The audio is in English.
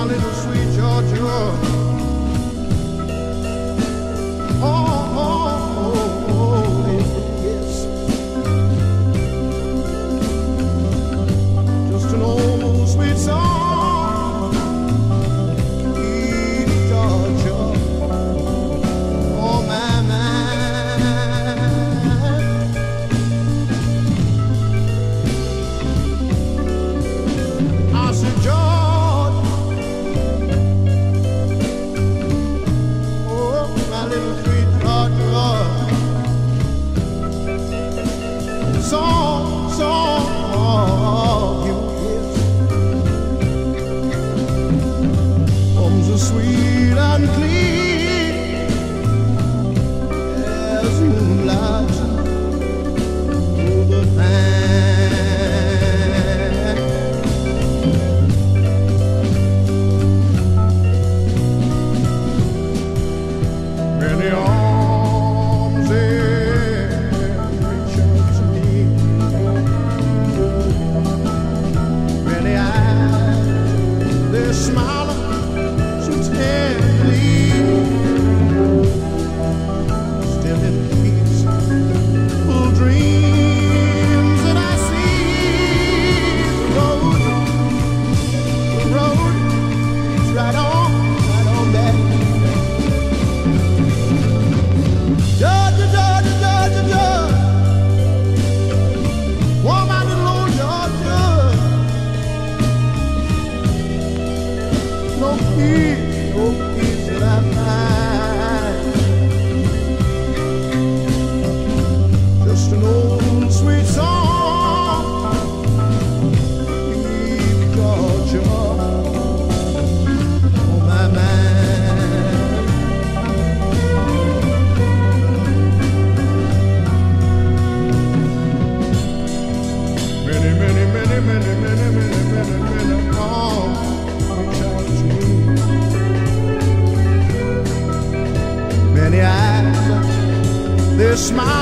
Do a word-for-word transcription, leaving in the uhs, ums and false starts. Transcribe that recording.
little sweet Georgia. Oh, oh, oh, oh, yes. Just an old sweet song, sweet Georgia. Oh, my, my. I said, George, oh, my little sweet Georgia. Song, song, you is comes as sweet and clean as moonlight through the pine. Many arms they reach out to me, many eyes they smile so tenderly. Still in peaceful dreams that I see the road, the road leads right on, right on back. Georgia, Georgia, Georgia, Georgia. Oh, my little old Georgia. No peace, no peace that I find. Just an old sweet song, sweet Georgia. Oh, my mind. Many, many, many, many, many, many, many, many arms reach out to me. Many eyes, they smile